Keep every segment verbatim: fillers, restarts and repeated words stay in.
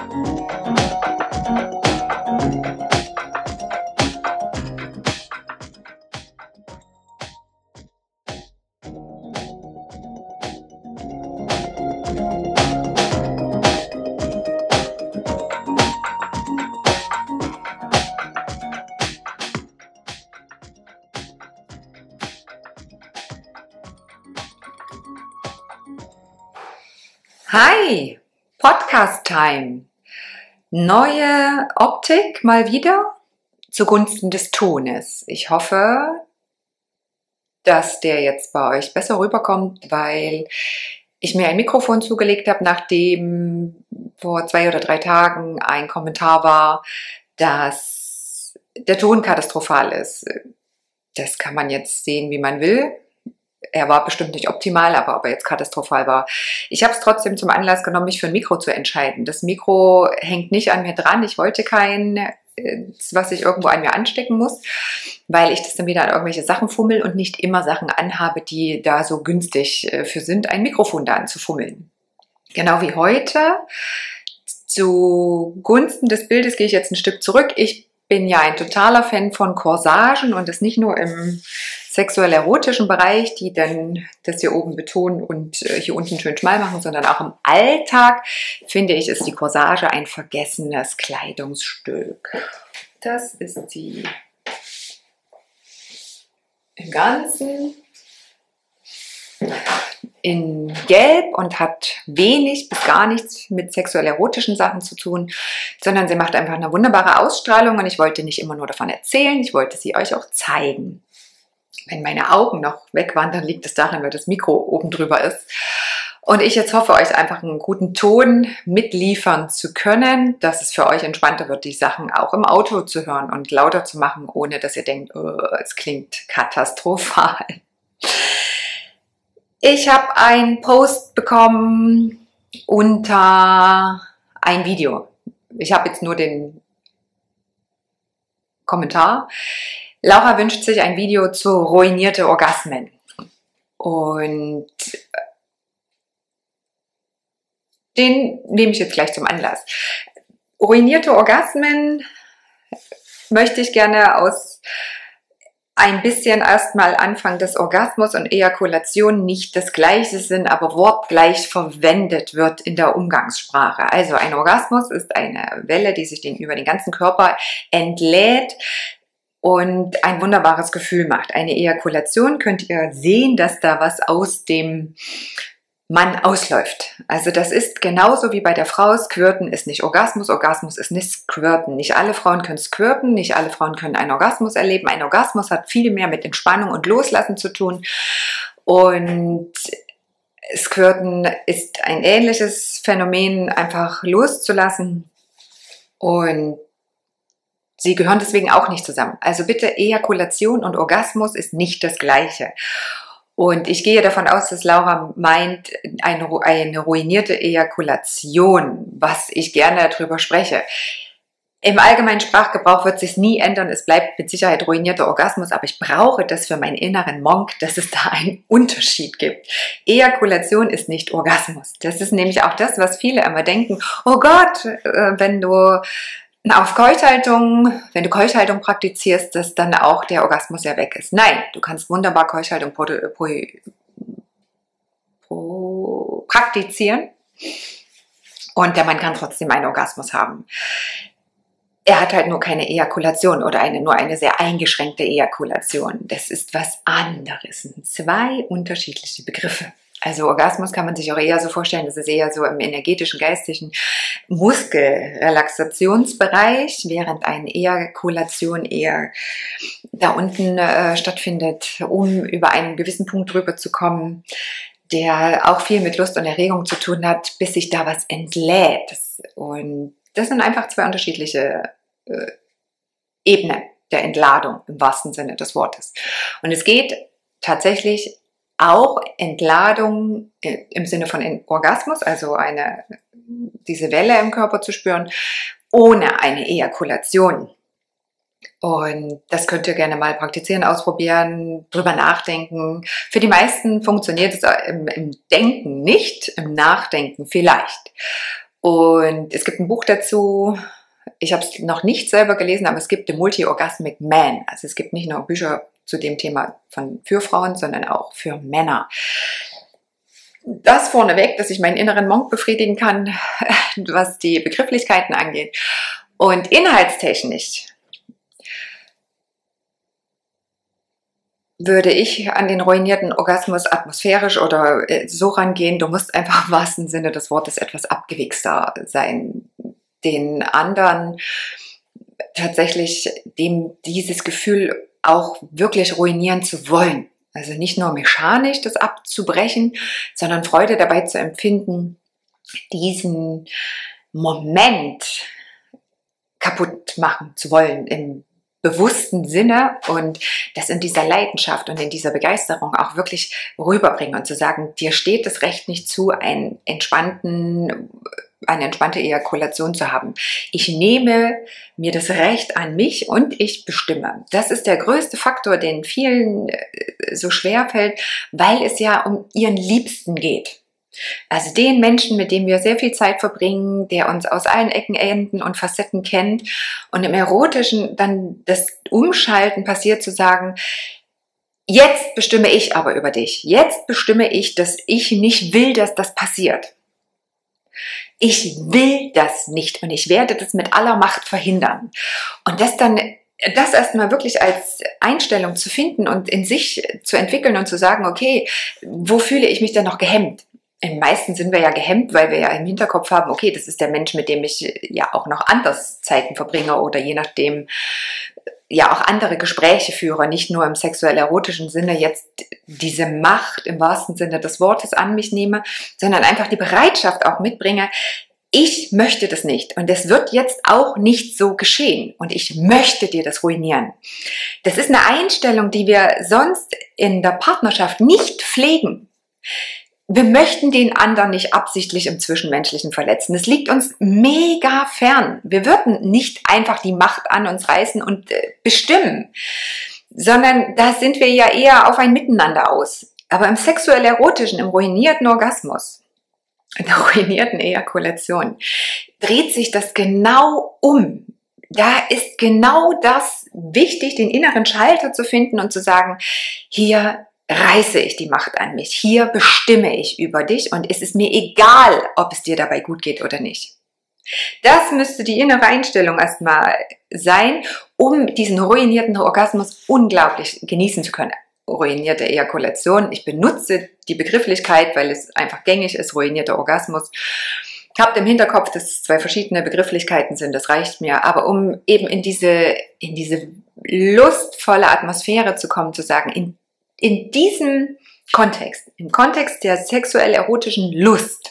Hi, Podcast Time. Neue Optik mal wieder zugunsten des Tones. Ich hoffe, dass der jetzt bei euch besser rüberkommt, weil ich mir ein Mikrofon zugelegt habe, nachdem vor zwei oder drei Tagen ein Kommentar war, dass der Ton katastrophal ist. Das kann man jetzt sehen, wie man will. Er war bestimmt nicht optimal, aber ob er jetzt katastrophal war. Ich habe es trotzdem zum Anlass genommen, mich für ein Mikro zu entscheiden. Das Mikro hängt nicht an mir dran. Ich wollte kein, was ich irgendwo an mir anstecken muss, weil ich das dann wieder an irgendwelche Sachen fummel und nicht immer Sachen anhabe, die da so günstig für sind, ein Mikrofon da anzufummeln. Genau wie heute. Zugunsten des Bildes gehe ich jetzt ein Stück zurück. Ich bin ja ein totaler Fan von Corsagen und das nicht nur im sexuell-erotischen Bereich, die dann das hier oben betonen und hier unten schön schmal machen, sondern auch im Alltag, finde ich, ist die Corsage ein vergessenes Kleidungsstück. Das ist sie im Ganzen in Gelb und hat wenig bis gar nichts mit sexuell-erotischen Sachen zu tun, sondern sie macht einfach eine wunderbare Ausstrahlung und ich wollte nicht immer nur davon erzählen, ich wollte sie euch auch zeigen. Wenn meine Augen noch wegwandern, liegt es daran, weil das Mikro oben drüber ist. Und ich jetzt hoffe, euch einfach einen guten Ton mitliefern zu können, dass es für euch entspannter wird, die Sachen auch im Auto zu hören und lauter zu machen, ohne dass ihr denkt, oh, es klingt katastrophal. Ich habe einen Post bekommen unter ein Video. Ich habe jetzt nur den Kommentar. Laura wünscht sich ein Video zu ruinierte Orgasmen. Und den nehme ich jetzt gleich zum Anlass. Ruinierte Orgasmen möchte ich gerne aus ein bisschen erstmal anfangen, dass Orgasmus und Ejakulation nicht das Gleiche sind, aber wortgleich verwendet wird in der Umgangssprache. Also ein Orgasmus ist eine Welle, die sich den, über den ganzen Körper entlädt und ein wunderbares Gefühl macht. Eine Ejakulation könnt ihr sehen, dass da was aus dem Mann ausläuft. Also das ist genauso wie bei der Frau. Squirten ist nicht Orgasmus, Orgasmus ist nicht Squirten. Nicht alle Frauen können squirten, nicht alle Frauen können einen Orgasmus erleben. Ein Orgasmus hat viel mehr mit Entspannung und Loslassen zu tun. Und Squirten ist ein ähnliches Phänomen, einfach loszulassen. Und sie gehören deswegen auch nicht zusammen. Also bitte, Ejakulation und Orgasmus ist nicht das Gleiche. Und ich gehe davon aus, dass Laura meint, eine, eine ruinierte Ejakulation, was ich gerne darüber spreche. Im allgemeinen Sprachgebrauch wird sich nie ändern. Es bleibt mit Sicherheit ruinierter Orgasmus, aber ich brauche das für meinen inneren Monk, dass es da einen Unterschied gibt. Ejakulation ist nicht Orgasmus. Das ist nämlich auch das, was viele immer denken. Oh Gott, wenn du auf Keuchhaltung, wenn du Keuchhaltung praktizierst, dass dann auch der Orgasmus ja weg ist. Nein, du kannst wunderbar Keuchhaltung pro, pro, pro, praktizieren und der Mann kann trotzdem einen Orgasmus haben. Er hat halt nur keine Ejakulation oder eine, nur eine sehr eingeschränkte Ejakulation. Das ist was anderes. Das sind zwei unterschiedliche Begriffe. Also Orgasmus kann man sich auch eher so vorstellen, das ist eher so im energetischen, geistigen Muskelrelaxationsbereich, während eine Ejakulation eher da unten äh, stattfindet, um über einen gewissen Punkt drüber zu kommen, der auch viel mit Lust und Erregung zu tun hat, bis sich da was entlädt. Und das sind einfach zwei unterschiedliche äh, Ebenen der Entladung im wahrsten Sinne des Wortes. Und es geht tatsächlich auch Entladung im Sinne von Orgasmus, also eine, diese Welle im Körper zu spüren, ohne eine Ejakulation. Und das könnt ihr gerne mal praktizieren, ausprobieren, drüber nachdenken. Für die meisten funktioniert es im, im Denken nicht, im Nachdenken vielleicht. Und es gibt ein Buch dazu, ich habe es noch nicht selber gelesen, aber es gibt The Multi-Orgasmic Man. Also es gibt nicht nur Bücher zu dem Thema von für Frauen, sondern auch für Männer. Das vorneweg, dass ich meinen inneren Monk befriedigen kann, was die Begrifflichkeiten angeht. Und inhaltstechnisch würde ich an den ruinierten Orgasmus atmosphärisch oder so rangehen, du musst einfach im wahrsten Sinne des Wortes etwas abgewichster sein. Den anderen tatsächlich dem dieses Gefühl auch wirklich ruinieren zu wollen. Also nicht nur mechanisch das abzubrechen, sondern Freude dabei zu empfinden, diesen Moment kaputt machen zu wollen im bewussten Sinne und das in dieser Leidenschaft und in dieser Begeisterung auch wirklich rüberbringen und zu sagen, dir steht das Recht nicht zu, einen entspannten, eine entspannte Ejakulation zu haben. Ich nehme mir das Recht an mich und ich bestimme. Das ist der größte Faktor, den vielen so schwer fällt, weil es ja um ihren Liebsten geht. Also den Menschen, mit dem wir sehr viel Zeit verbringen, der uns aus allen Ecken, Enden und Facetten kennt und im Erotischen dann das Umschalten passiert zu sagen, jetzt bestimme ich aber über dich. Jetzt bestimme ich, dass ich nicht will, dass das passiert. Ich will das nicht und ich werde das mit aller Macht verhindern. Und das dann das erstmal wirklich als Einstellung zu finden und in sich zu entwickeln und zu sagen, okay, wo fühle ich mich denn noch gehemmt? Im meisten sind wir ja gehemmt, weil wir ja im Hinterkopf haben, okay, das ist der Mensch, mit dem ich ja auch noch anders Zeiten verbringe oder je nachdem ja auch andere Gespräche führe, nicht nur im sexuell-erotischen Sinne jetzt diese Macht im wahrsten Sinne des Wortes an mich nehme, sondern einfach die Bereitschaft auch mitbringe, ich möchte das nicht und es wird jetzt auch nicht so geschehen und ich möchte dir das ruinieren. Das ist eine Einstellung, die wir sonst in der Partnerschaft nicht pflegen. Wir möchten den anderen nicht absichtlich im Zwischenmenschlichen verletzen. Das liegt uns mega fern. Wir würden nicht einfach die Macht an uns reißen und äh, bestimmen, sondern da sind wir ja eher auf ein Miteinander aus. Aber im sexuell-erotischen, im ruinierten Orgasmus, in der ruinierten Ejakulation, dreht sich das genau um. Da ist genau das wichtig, den inneren Schalter zu finden und zu sagen, hier reiße ich die Macht an mich. Hier bestimme ich über dich und es ist mir egal, ob es dir dabei gut geht oder nicht. Das müsste die innere Einstellung erstmal sein, um diesen ruinierten Orgasmus unglaublich genießen zu können. Ruinierte Ejakulation. Ich benutze die Begrifflichkeit, weil es einfach gängig ist, ruinierter Orgasmus. Habt im Hinterkopf, dass es zwei verschiedene Begrifflichkeiten sind, das reicht mir. Aber um eben in diese, in diese lustvolle Atmosphäre zu kommen, zu sagen, in In diesem Kontext, im Kontext der sexuell-erotischen Lust,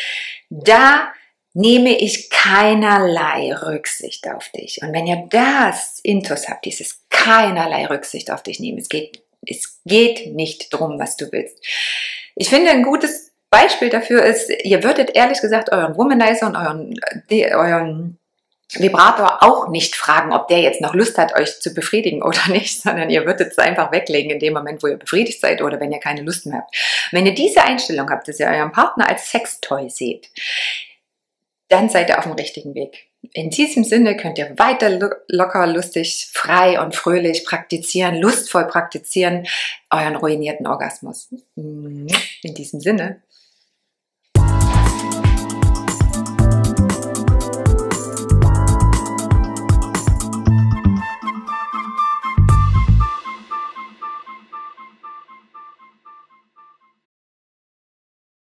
da nehme ich keinerlei Rücksicht auf dich. Und wenn ihr das Intus habt, dieses keinerlei Rücksicht auf dich nehmen, es geht, es geht nicht drum, was du willst. Ich finde, ein gutes Beispiel dafür ist, ihr würdet ehrlich gesagt euren Womanizer und euren, euren Vibrator auch nicht fragen, ob der jetzt noch Lust hat, euch zu befriedigen oder nicht, sondern ihr würdet es einfach weglegen in dem Moment, wo ihr befriedigt seid oder wenn ihr keine Lust mehr habt. Wenn ihr diese Einstellung habt, dass ihr euren Partner als Sextoy seht, dann seid ihr auf dem richtigen Weg. In diesem Sinne könnt ihr weiter locker, lustig, frei und fröhlich praktizieren, lustvoll praktizieren, euren ruinierten Orgasmus. In diesem Sinne.